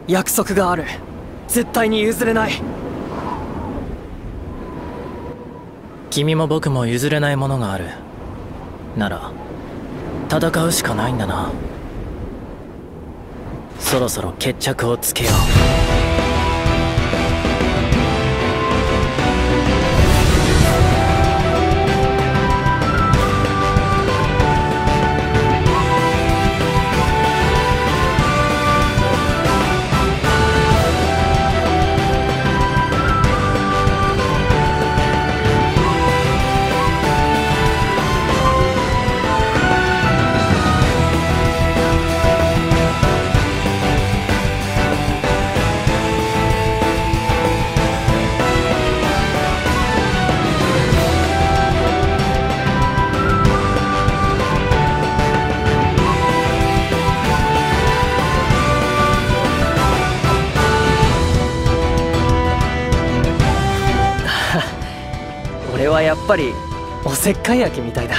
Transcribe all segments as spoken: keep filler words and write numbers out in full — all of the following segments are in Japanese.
約束がある。絶対に譲れない。 君も僕も譲れないものがあるなら戦うしかないんだな。そろそろ決着をつけよう。 俺はやっぱりおせっかい焼きみたいだ。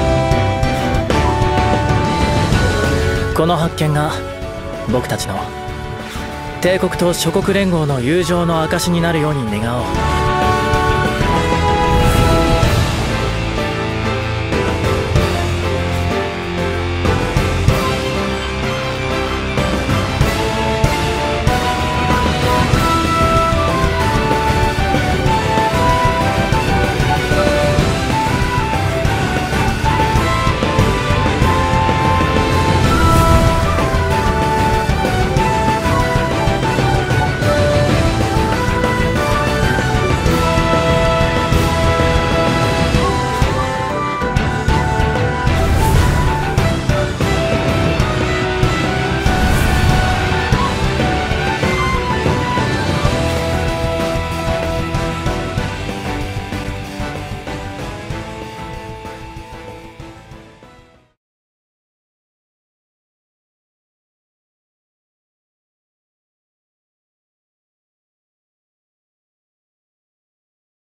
この発見が僕たちの帝国と諸国連合の友情の証になるように願おう。